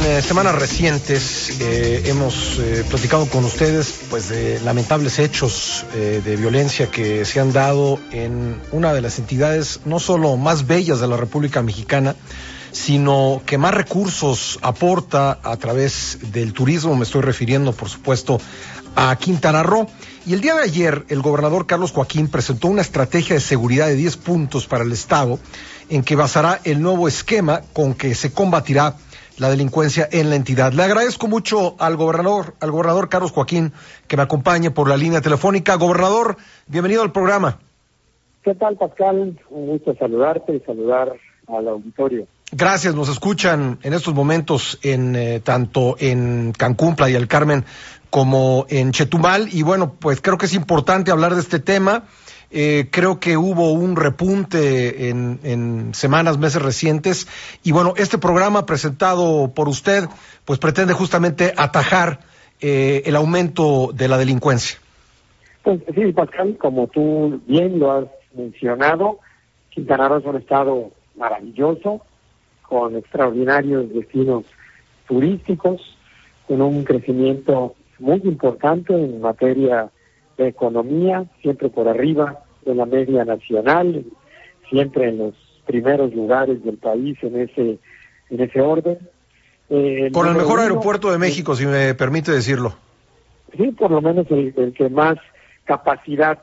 semanas recientes hemos platicado con ustedes pues de lamentables hechos de violencia que se han dado en una de las entidades no solo más bellas de la República Mexicana, sino que más recursos aporta a través del turismo. Me estoy refiriendo, por supuesto, a Quintana Roo. Y el día de ayer, el gobernador Carlos Joaquín presentó una estrategia de seguridad de 10 puntos para el Estado, en que basará el nuevo esquema con que se combatirá la delincuencia en la entidad. Le agradezco mucho al gobernador Carlos Joaquín que me acompañe por la línea telefónica. Gobernador, bienvenido al programa. ¿Qué tal, Pascal? Un gusto saludarte y saludar al auditorio. Gracias, nos escuchan en estos momentos tanto en Cancún, Playa del Carmen, como en Chetumal, y bueno, pues creo que es importante hablar de este tema. Creo que hubo un repunte en semanas, meses recientes, y bueno, este programa presentado por usted, pues pretende justamente atajar el aumento de la delincuencia. Pues sí, Pascal, como tú bien lo has mencionado, Quintana Roo es un estado maravilloso, con extraordinarios destinos turísticos, con un crecimiento muy importante en materia de economía, siempre por arriba de la media nacional, siempre en los primeros lugares del país en ese orden. Con el mejor aeropuerto de México, si me permite decirlo. Sí, por lo menos el que más capacidad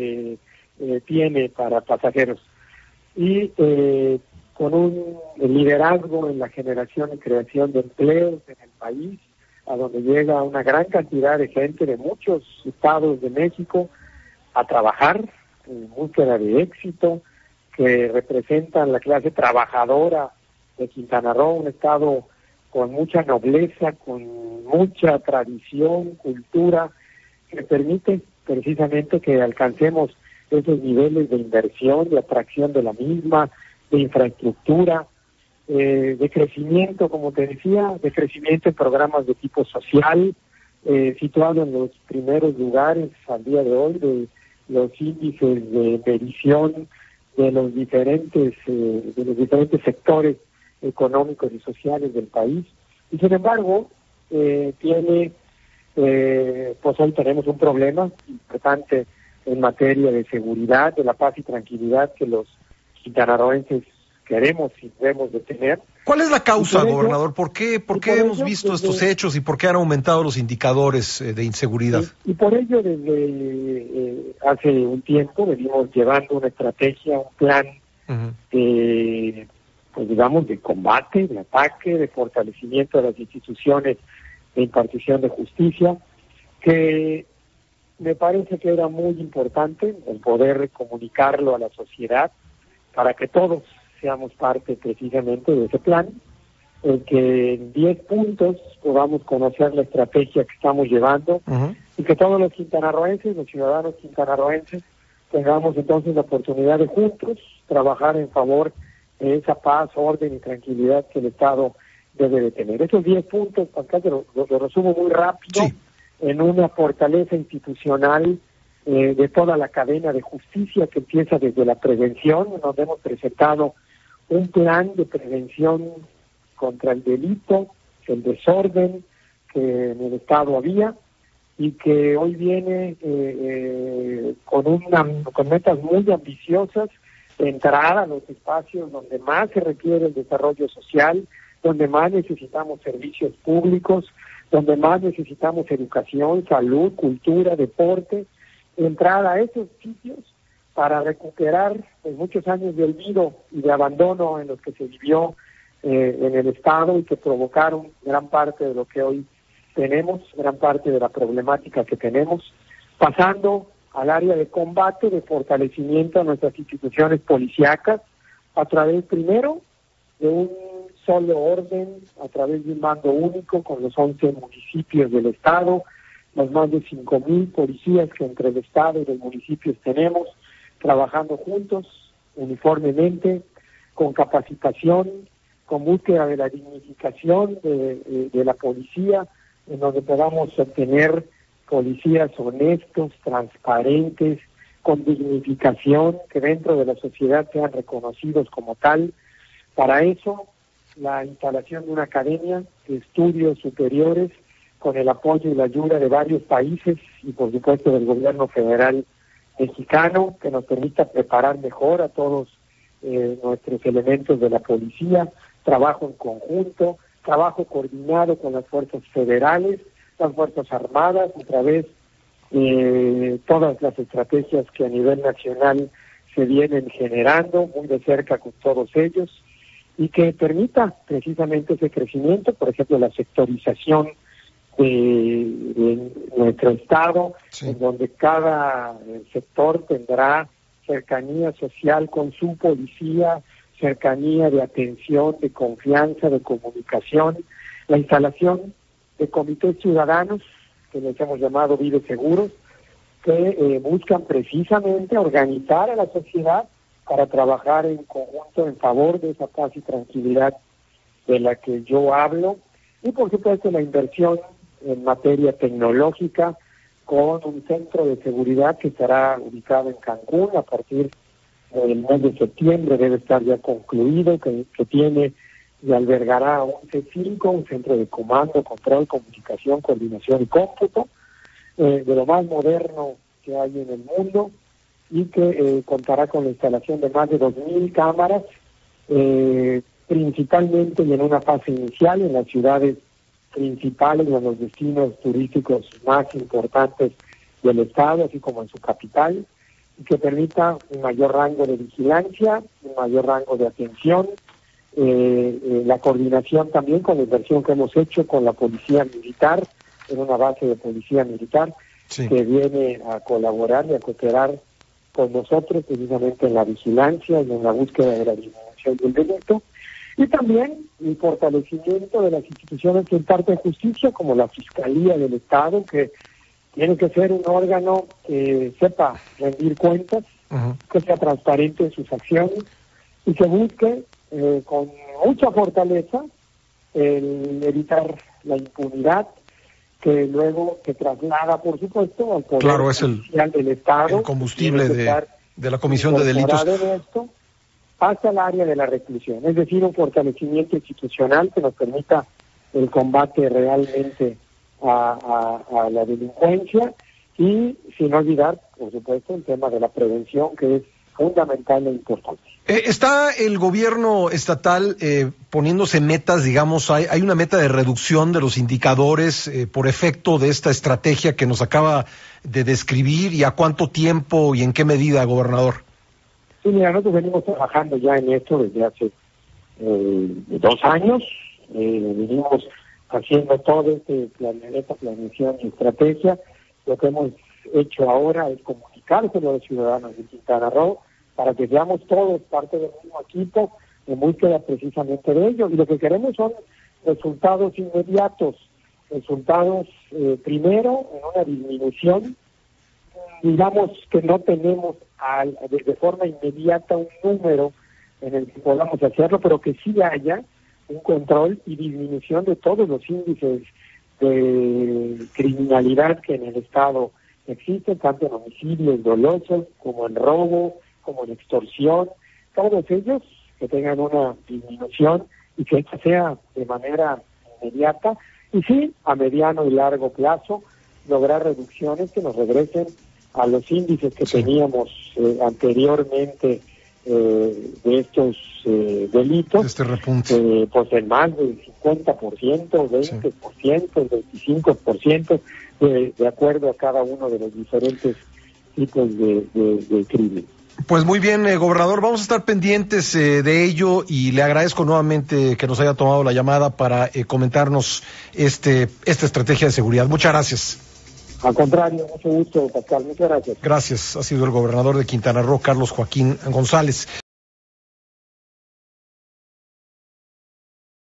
tiene para pasajeros. Y con un liderazgo en la generación y creación de empleos en el país, a donde llega una gran cantidad de gente de muchos estados de México a trabajar en búsqueda de éxito, que representan la clase trabajadora de Quintana Roo, un estado con mucha nobleza, con mucha tradición, cultura, que permite precisamente que alcancemos esos niveles de inversión, de atracción de la misma, de infraestructura, de crecimiento, como te decía, de crecimiento en programas de tipo social, situado en los primeros lugares al día de hoy de los índices de medición de los diferentes sectores económicos y sociales del país. Y sin embargo, pues hoy tenemos un problema importante en materia de seguridad, de la paz y tranquilidad que los quintanarroenses queremos y debemos de tener. ¿Cuál es la causa, gobernador? ¿Por qué hemos visto estos hechos y por qué han aumentado los indicadores de inseguridad? Y por ello, desde hace un tiempo venimos llevando una estrategia, un plan de, pues digamos, de combate, de ataque, de fortalecimiento de las instituciones de impartición de justicia, que me parece que era muy importante el poder comunicarlo a la sociedad para que todos seamos parte precisamente de ese plan, en que en 10 puntos podamos conocer la estrategia que estamos llevando y que todos los quintanarroenses, los ciudadanos quintanarroenses, tengamos entonces la oportunidad de juntos trabajar en favor de esa paz, orden y tranquilidad que el Estado debe de tener. Esos 10 puntos, acá lo resumo muy rápido, sí, en una fortaleza institucional de toda la cadena de justicia que empieza desde la prevención, donde hemos presentado un plan de prevención contra el delito, el desorden que en el Estado había y que hoy viene con metas muy ambiciosas de entrar a los espacios donde más se requiere el desarrollo social, donde más necesitamos servicios públicos, donde más necesitamos educación, salud, cultura, deporte, entrar a esos sitios para recuperar pues, muchos años de olvido y de abandono en los que se vivió en el Estado y que provocaron gran parte de lo que hoy tenemos, gran parte de la problemática que tenemos, pasando al área de combate, de fortalecimiento a nuestras instituciones policíacas, a través primero de un solo orden, a través de un mando único con los 11 municipios del Estado, los más de 5,000 policías que entre el Estado y los municipios tenemos, trabajando juntos, uniformemente, con capacitación, con búsqueda de la dignificación de la policía, en donde podamos obtener policías honestos, transparentes, con dignificación, que dentro de la sociedad sean reconocidos como tal. Para eso la instalación de una academia de estudios superiores con el apoyo y la ayuda de varios países y por supuesto del gobierno federal mexicano, que nos permita preparar mejor a todos nuestros elementos de la policía, trabajo en conjunto, trabajo coordinado con las fuerzas federales, las fuerzas armadas, a través de todas las estrategias que a nivel nacional se vienen generando muy de cerca con todos ellos y que permita precisamente ese crecimiento, por ejemplo, la sectorización de nuestro estado, sí, en donde cada sector tendrá cercanía social con su policía, cercanía de atención, de confianza, de comunicación, la instalación de comités ciudadanos, que les hemos llamado Vive Seguros, que buscan precisamente organizar a la sociedad para trabajar en conjunto en favor de esa paz y tranquilidad de la que yo hablo, y por supuesto la inversión en materia tecnológica con un centro de seguridad que estará ubicado en Cancún a partir del mes de septiembre, debe estar ya concluido, que tiene y albergará un C5, un centro de comando, control, comunicación, coordinación y cómputo, de lo más moderno que hay en el mundo, y que contará con la instalación de más de 2,000 cámaras, principalmente y en una fase inicial en las ciudades principales o en los destinos turísticos más importantes del estado, así como en su capital, y que permita un mayor rango de vigilancia, un mayor rango de atención, la coordinación también con la inversión que hemos hecho con la policía militar, en una base de policía militar, sí, que viene a colaborar y a cooperar con nosotros precisamente en la vigilancia y en la búsqueda de la disminución del delito, y también el fortalecimiento de las instituciones que imparten justicia, como la Fiscalía del Estado, que tiene que ser un órgano que sepa rendir cuentas, que sea transparente en sus acciones y que busque con mucha fortaleza el evitar la impunidad, que luego se traslada, por supuesto, al Poder Judicial del Estado, el combustible de la Comisión de Delitos, hasta el área de la reclusión. Es decir, un fortalecimiento institucional que nos permita el combate realmente a la delincuencia, y sin olvidar, por supuesto, el tema de la prevención, que es fundamental e importante. ¿Está el gobierno estatal poniéndose metas, digamos, hay una meta de reducción de los indicadores por efecto de esta estrategia que nos acaba de describir, y a cuánto tiempo y en qué medida, gobernador? Sí, mira, nosotros venimos trabajando ya en esto desde hace 2 años, venimos haciendo todo esta planeación y estrategia. Lo que hemos hecho ahora es comunicárselo a los ciudadanos de Quintana Roo para que seamos todos parte del mismo equipo en búsqueda precisamente de ello. Y lo que queremos son resultados inmediatos, resultados primero en una disminución. Digamos que no tenemos de forma inmediata un número en el que podamos hacerlo, pero que sí haya un control y disminución de todos los índices de criminalidad que en el Estado existen, tanto en homicidios dolosos como en robo, como en extorsión, todos ellos que tengan una disminución y que esta sea de manera inmediata, y sí, a mediano y largo plazo, lograr reducciones que nos regresen a los índices que teníamos anteriormente de estos delitos, este repunte, pues en más del 50%, 20%, 25%, de acuerdo a cada uno de los diferentes tipos de crimen. Pues muy bien, gobernador, vamos a estar pendientes de ello, y le agradezco nuevamente que nos haya tomado la llamada para comentarnos esta estrategia de seguridad. Muchas gracias. Al contrario, mucho gusto, Pascal, muchas gracias. Gracias, ha sido el gobernador de Quintana Roo, Carlos Joaquín González.